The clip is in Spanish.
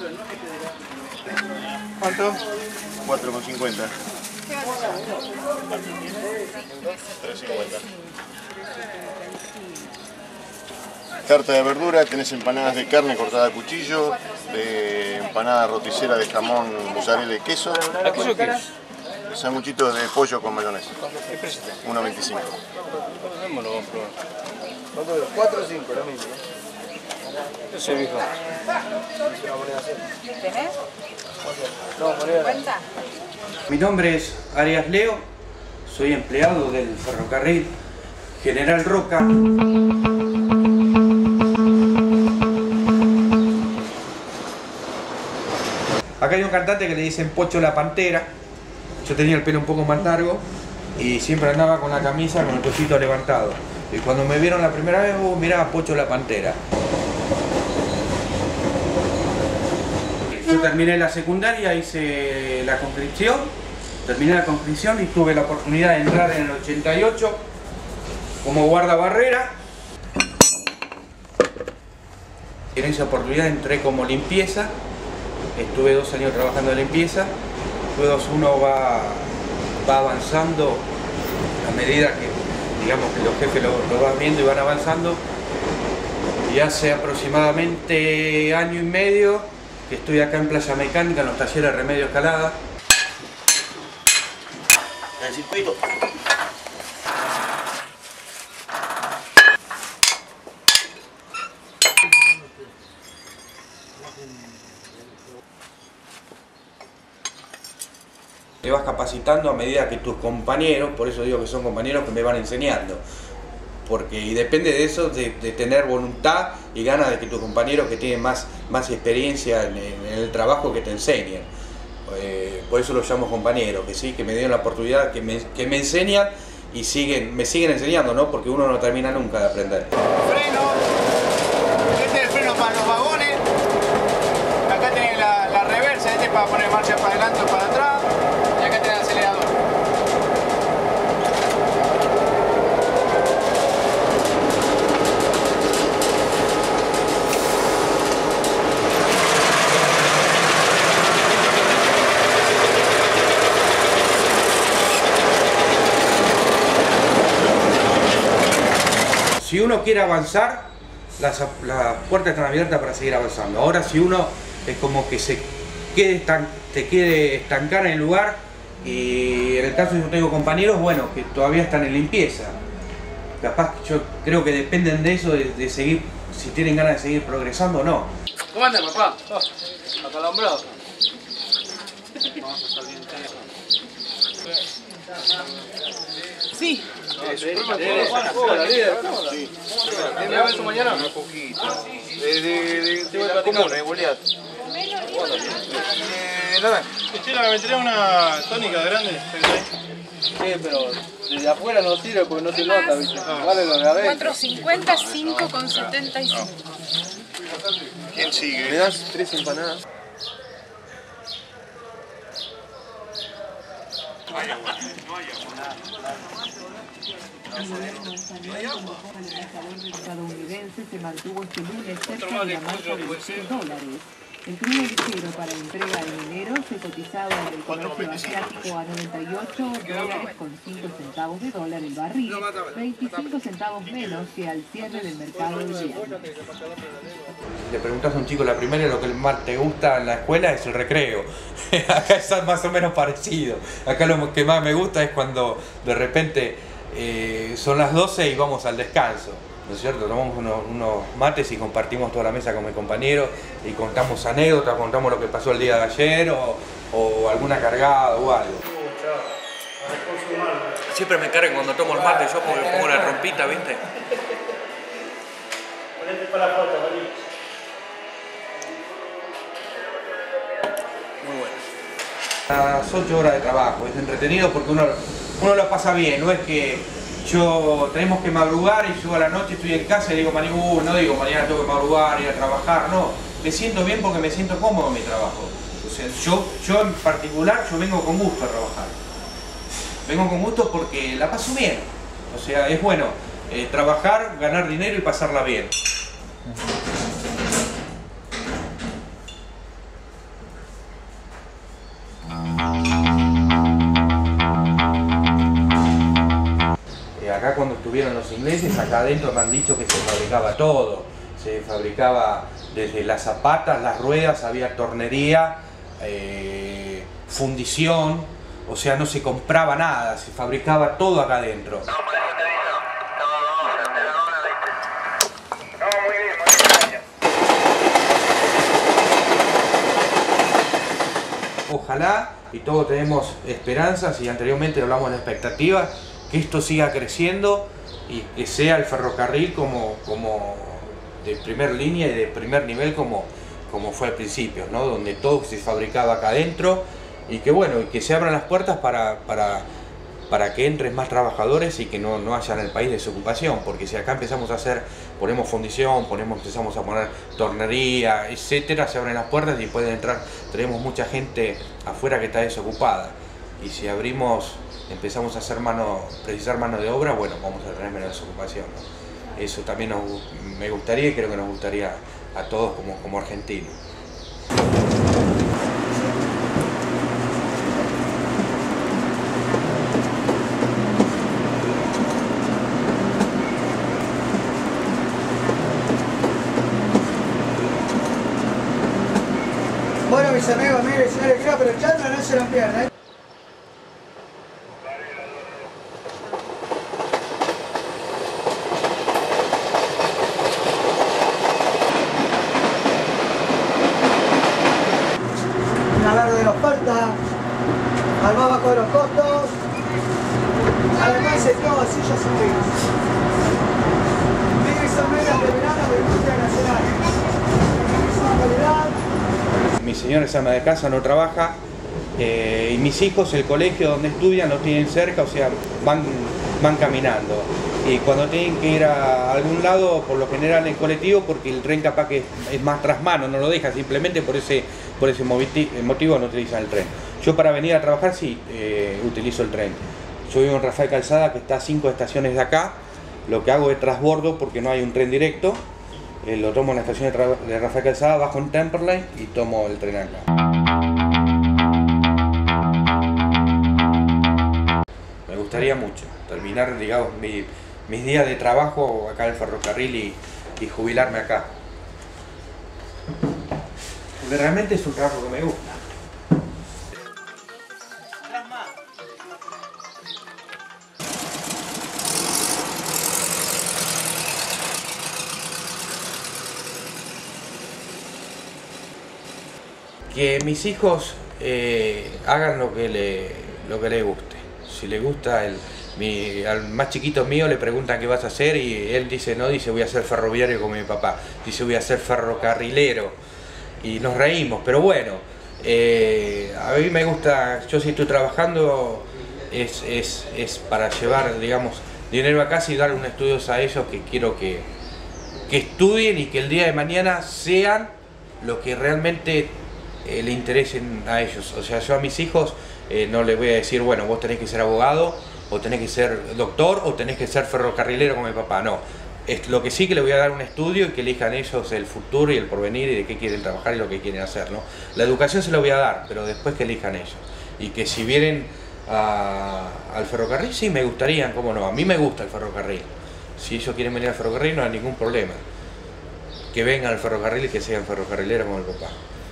¿Cuánto? 4,50. 3,50. Carta de verdura, tenés empanadas de carne cortada a cuchillo, de empanada roticera de jamón, mozzarella y queso. ¿A queso qué es? Sanguchitos de pollo con mayonesa. ¿Qué precio? 1,25. Vamos a probar. ¿Cuánto es? 4 o 5, lo mismo. No sé, viejo. ¿Tenés? No, moneda. ¿Cuenta? Mi nombre es Arias Leo, soy empleado del ferrocarril General Roca. Acá hay un cantante que le dicen Pocho la Pantera. Yo tenía el pelo un poco más largo y siempre andaba con la camisa con el cuellito levantado. Y cuando me vieron la primera vez, mirá, Pocho la Pantera. Yo terminé la secundaria, hice la conscripción, terminé la conscripción y tuve la oportunidad de entrar en el 88 como guardabarrera. En esa oportunidad entré como limpieza, estuve 2 años trabajando en limpieza, luego uno va avanzando a medida que, digamos, que los jefes lo van viendo y van avanzando, y hace aproximadamente año y medio que estoy acá en Playa Mecánica, en los talleres Remedio Escalada. En el circuito. Te vas capacitando a medida que tus compañeros, por eso digo que son compañeros que me van enseñando. Porque, y depende de eso, de tener voluntad y ganas de que tus compañeros que tienen más experiencia en el trabajo que te enseñen. Por eso los llamo compañeros, que sí, que me dieron la oportunidad, que me enseñan y me siguen enseñando, ¿no? Porque uno no termina nunca de aprender. Freno, este es el freno para los vagones, acá tenés la reversa, este es para poner marcha para adelante o para atrás, y acá tenés el acelerador. Si uno quiere avanzar, las puertas están abiertas para seguir avanzando. Ahora, si uno es como que te quiere estancar en el lugar, y en el caso de yo tengo compañeros, bueno, que todavía están en limpieza. Capaz que yo creo que dependen de eso, de seguir, si tienen ganas de seguir progresando o no. ¿Cómo anda, papá? Acalambrado. Vamos a estar bien Sí. Hola, líder. ¿Me va a ver su mañana? Un poquito. De la comuna, de Goliat. Nada. Chela, me trae una tónica grande. Sí, pero desde afuera no sirve porque no se nota, ¿viste? Vale lo de adentro. 4.50, 5,75. ¿Quién ¿Me sigue? das 3 empanadas? Estadounidense se mantuvo este lunes cerca de la marca de los $100. El crudo ligero para entrega en enero se cotizaba en el comercio asiático a $98 con 5 centavos de dólar el barril, 25 centavos menos que al cierre del mercado de viernes. Le preguntas a un chico la primera lo que más te gusta en la escuela es el recreo. Acá es más o menos parecido. Acá lo que más me gusta es cuando de repente son las 12 y vamos al descanso, ¿no es cierto? Tomamos unos mates y compartimos toda la mesa con mis compañeros y contamos anécdotas, contamos lo que pasó el día de ayer o alguna cargada o algo. Siempre me cargan cuando tomo el mate, yo porque pongo la trompita, ¿viste? Muy bueno. Las 8 horas de trabajo, es entretenido porque uno lo pasa bien, no es que tenemos que madrugar y yo a la noche estoy en casa y digo, no digo mañana tengo que madrugar, ir a trabajar, no, me siento bien porque me siento cómodo en mi trabajo. O sea, yo en particular, yo vengo con gusto a trabajar. Vengo con gusto porque la paso bien. O sea, es bueno trabajar, ganar dinero y pasarla bien. acá cuando estuvieron los ingleses, acá adentro me han dicho que se fabricaba todo. Se fabricaba desde las zapatas, las ruedas, había tornería, fundición, o sea, no se compraba nada, se fabricaba todo acá adentro. Ojalá, y todos tenemos esperanzas, y anteriormente hablamos de expectativas, que esto siga creciendo y que sea el ferrocarril como de primer línea y de primer nivel como fue al principio, ¿no? Donde todo se fabricaba acá adentro, y que bueno, y que se abran las puertas para que entren más trabajadores y que no haya en el país desocupación, porque si acá empezamos a hacer, ponemos fundición, empezamos a poner tornería, etcétera, se abren las puertas y pueden entrar, tenemos mucha gente afuera que está desocupada, y si empezamos a hacer precisar mano de obra, bueno, vamos a tener menos desocupación, ¿no? Eso también me gustaría, y creo que nos gustaría a todos como argentinos. Bueno, mis amigos, miren, señores, creo, pero Chandra no se lo pierdan, ¿eh? Una verde de la oferta, al más bajo de los costos, además de todo, sillas y migres. Migres son medias de verano de industria nacional. Son calidad. Mi señora es ama de casa, no trabaja, y mis hijos, el colegio donde estudian lo tienen cerca, o sea, van caminando. Y cuando tienen que ir a algún lado, por lo general en colectivo, porque el tren capaz que es más tras mano, no lo deja, simplemente por ese motivo no utilizan el tren. Yo para venir a trabajar sí utilizo el tren. Yo vivo en Rafael Calzada, que está a 5 estaciones de acá. Lo que hago es transbordo porque no hay un tren directo. Lo tomo en la estación de Rafael Calzada, bajo en Temperley y tomo el tren acá. Me gustaría mucho terminar, digamos, mis días de trabajo acá en el ferrocarril y jubilarme acá. Porque realmente es un trabajo que me gusta. Que mis hijos hagan lo que les guste. Si les gusta, al más chiquito mío le preguntan qué vas a hacer y él dice, no, dice voy a ser ferroviario como mi papá, dice voy a ser ferrocarrilero, y nos reímos, pero bueno, a mí me gusta, yo si estoy trabajando es para llevar, digamos, dinero a casa y dar unos estudios a ellos que quiero que estudien y que el día de mañana sean lo que realmente le interesen a ellos. O sea, yo a mis hijos no les voy a decir, bueno, vos tenés que ser abogado, o tenés que ser doctor, o tenés que ser ferrocarrilero como mi papá. No, es lo que sí que les voy a dar un estudio y que elijan ellos el futuro y el porvenir y de qué quieren trabajar y lo que quieren hacer, ¿no? La educación se la voy a dar, pero después que elijan ellos. Y que si vienen al ferrocarril, sí, me gustaría, cómo no, a mí me gusta el ferrocarril. Si ellos quieren venir al ferrocarril no hay ningún problema. Que vengan al ferrocarril y que sean ferrocarrileros como el papá.